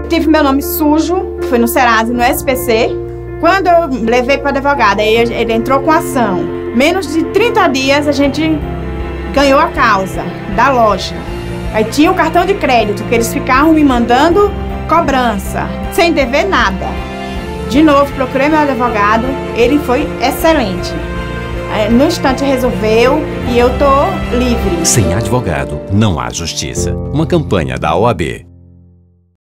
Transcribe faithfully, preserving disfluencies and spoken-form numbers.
tive meu nome sujo, fui no Serasa, no S P C. Quando eu levei para o advogado, aí ele entrou com ação. Menos de trinta dias a gente ganhou a causa da loja. Aí tinha o cartão de crédito, que eles ficavam me mandando cobrança, sem dever nada. De novo, procurei meu advogado, ele foi excelente. No instante resolveu e eu tô livre. Sem advogado, não há justiça. Uma campanha da O A B.